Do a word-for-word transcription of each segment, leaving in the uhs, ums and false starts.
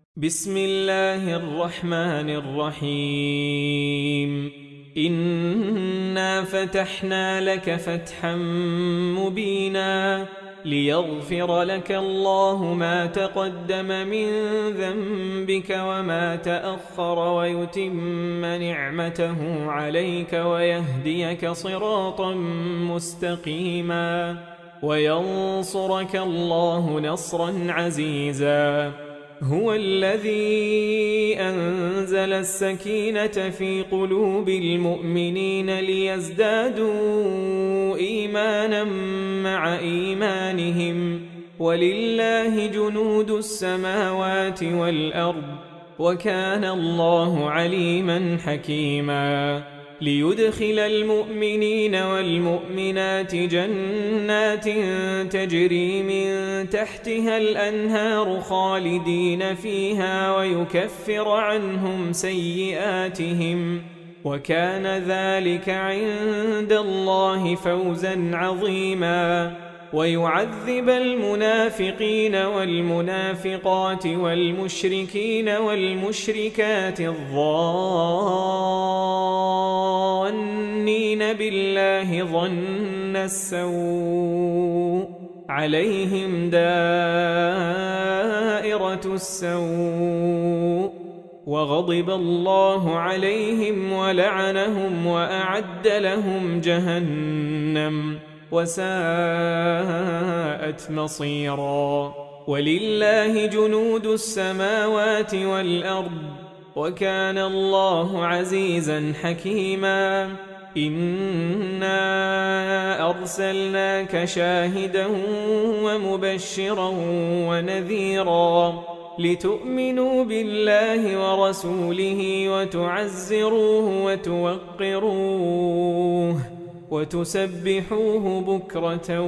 بسم الله الرحمن الرحيم. إنا فتحنا لك فتحا مبينا ليغفر لك الله ما تقدم من ذنبك وما تأخر ويتم نعمته عليك ويهديك صراطا مستقيما وينصرك الله نصرا عزيزا. هو الذي أنزل السكينة في قلوب المؤمنين ليزدادوا إيمانا مع إيمانهم ولله جنود السماوات والأرض وكان الله عليما حكيما. ليدخل المؤمنين والمؤمنات جنات تجري من تحتها الأنهار خالدين فيها ويكفر عنهم سيئاتهم وكان ذلك عند الله فوزا عظيما. ويعذب المنافقين والمنافقات والمشركين والمشركات الظانين بالله ظن السوء عليهم دائرة السوء وغضب الله عليهم ولعنهم وأعد لهم جهنم وساءت مصيرا. ولله جنود السماوات والأرض وكان الله عزيزا حكيما. إنا أرسلناك شاهدا ومبشرا ونذيرا لتؤمنوا بالله ورسوله وتعزروه وتوقروه وتسبحوه بكرة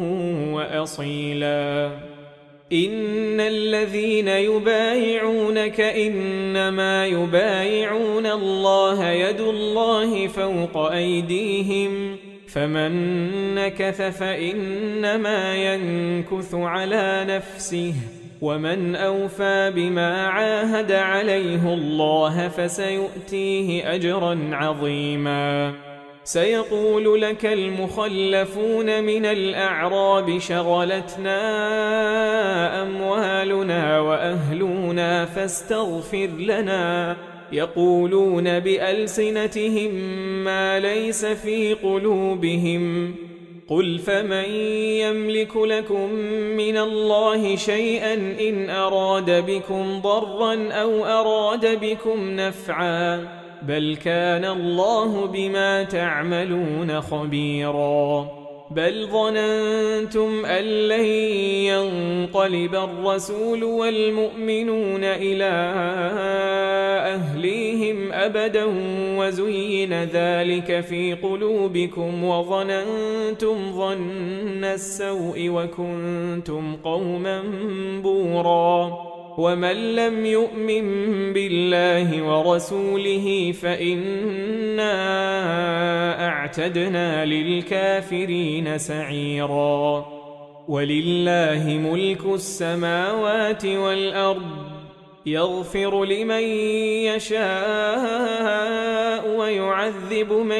وأصيلا. إن الذين يبايعونك إنما يبايعون الله يد الله فوق أيديهم فمن نكث فإنما ينكث على نفسه ومن أوفى بما عاهد عليه الله فسيؤتيه أجرا عظيما. سيقول لك المخلفون من الأعراب شغلتنا أموالنا وأهلنا فاستغفر لنا يقولون بألسنتهم ما ليس في قلوبهم قل فمن يملك لكم من الله شيئا إن أراد بكم ضرا أو أراد بكم نفعا بل كان الله بما تعملون خبيرا. بل ظننتم أن لن ينقلب الرسول والمؤمنون إلى أهليهم أبدا وزين ذلك في قلوبكم وظننتم ظن السوء وكنتم قوما بورا. ومن لم يؤمن بالله ورسوله فإنا أعتدنا للكافرين سعيرا. ولله ملك السماوات والأرض يغفر لمن يشاء ويعذب من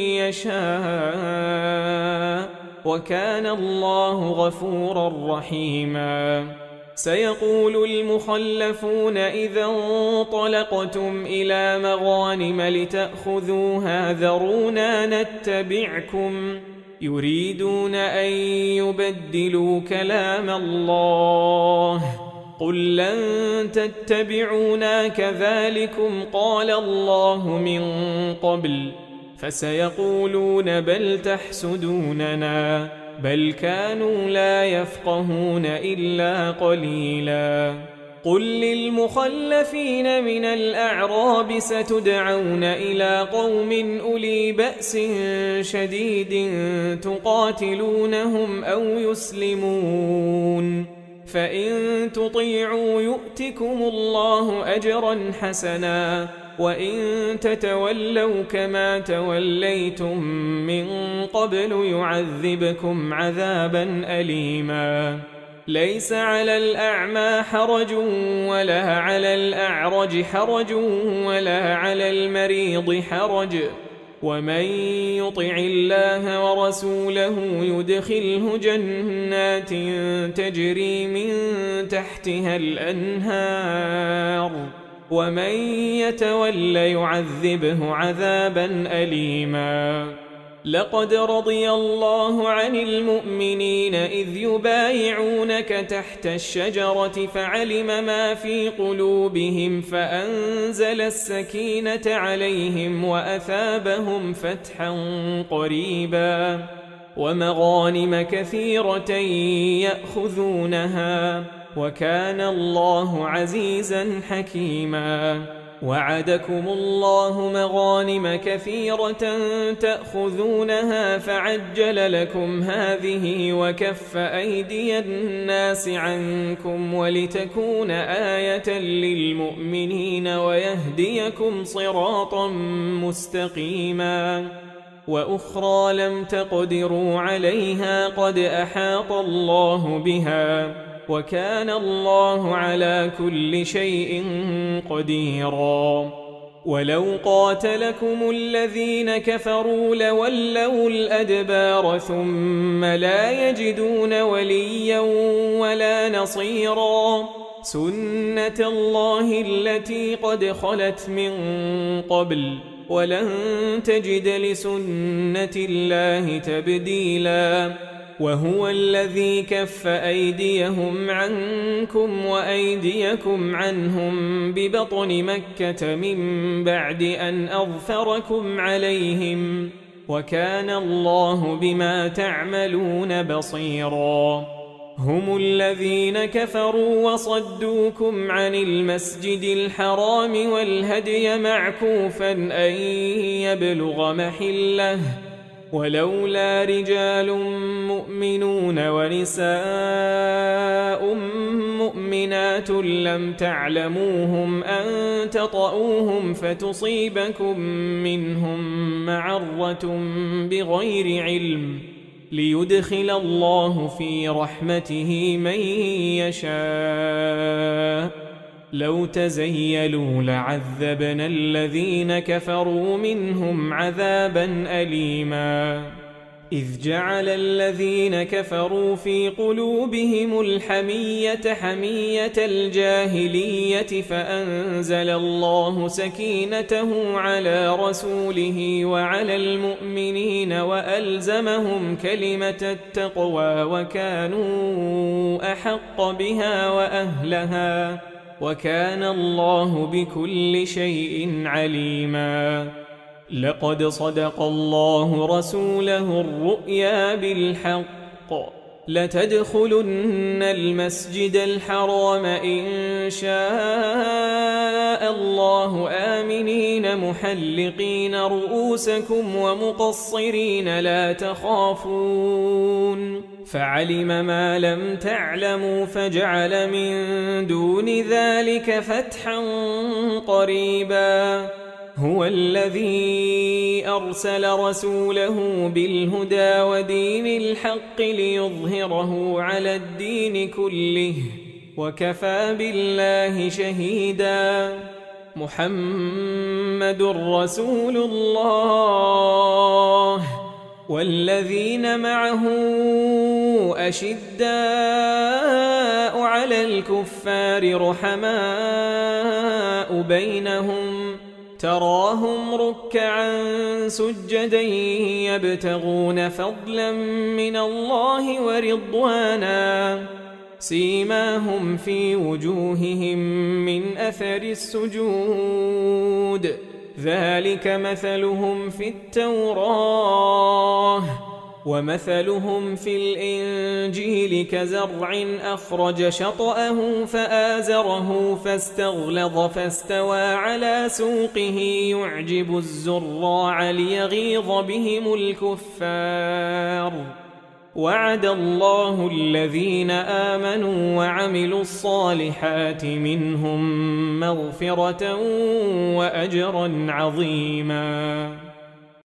يشاء وكان الله غفورا رحيما. سيقول المخلفون إذا انطلقتم إلى مغانم لتأخذوها ذرونا نتبعكم يريدون أن يبدلوا كلام الله قل لن تتبعونا كذلكم قال الله من قبل فسيقولون بل تحسدوننا بل كانوا لا يفقهون إلا قليلا. قل للمخلفين من الأعراب ستدعون إلى قوم أولي بأس شديد تقاتلونهم أو يسلمون فإن تطيعوا يؤتكم الله أجرا حسنا وإن تتولوا كما توليتم من قبل يعذبكم عذابا أليما. ليس على الأعمى حرج ولا على الأعرج حرج ولا على المريض حرج ومن يطع الله ورسوله يدخله جنات تجري من تحتها الأنهار ومن يتول يعذبه عذابا أليما. لقد رضي الله عن المؤمنين إذ يبايعونك تحت الشجرة فعلم ما في قلوبهم فأنزل السكينة عليهم وأثابهم فتحا قريبا ومغانم كثيرة يأخذونها وكان الله عزيزا حكيما. وعدكم الله مغانم كثيرة تأخذونها فعجل لكم هذه وكف أيدي الناس عنكم ولتكون آية للمؤمنين ويهديكم صراطا مستقيما. وأخرى لم تقدروا عليها قد أحاط الله بها وكان الله على كل شيء قديرا. ولو قاتلكم الذين كفروا لولوا الأدبار ثم لا يجدون وليا ولا نصيرا. سنة الله التي قد خلت من قبل ولن تجد لسنة الله تبديلا. وهو الذي كف أيديهم عنكم وأيديكم عنهم ببطن مكة من بعد أن أظفركم عليهم وكان الله بما تعملون بصيرا. هم الذين كفروا وصدوكم عن المسجد الحرام والهدي معكوفا أن يبلغ محله ولولا رجال مؤمنون ونساء مؤمنات لم تعلموهم أن تطؤوهم فتصيبكم منهم معرة بغير علم ليدخل الله في رحمته من يشاء. لو تزيلوا لعذبنا الذين كفروا منهم عذابا أليما. إذ جعل الذين كفروا في قلوبهم الحمية حمية الجاهلية فأنزل الله سكينته على رسوله وعلى المؤمنين وألزمهم كلمة التقوى وكانوا أحق بها وأهلها وكان الله بكل شيء عليما. لقد صدق الله رسوله الرؤيا بالحق لتدخلن المسجد الحرام إن شاء الله آمنين محلقين رؤوسكم ومقصرين لا تخافون فعلم ما لم تعلموا فجعل من دون ذلك فتحا قريبا. هو الذي أرسل رسوله بالهدى ودين الحق ليظهره على الدين كله وكفى بالله شهيدا. محمد رسول الله والذين معه أشداء على الكفار رحماء بينهم تراهم ركعا سجدا يبتغون فضلا من الله ورضوانا سيماهم في وجوههم من أثر السجود ذلك مثلهم في التوراة ومثلهم في الإنجيل كزرع أخرج شطأه فآزره فاستغلظ فاستوى على سوقه يعجب الزراع ليغيظ بهم الكفار. وعد الله الذين آمنوا وعملوا الصالحات منهم مغفرة وأجرا عظيما.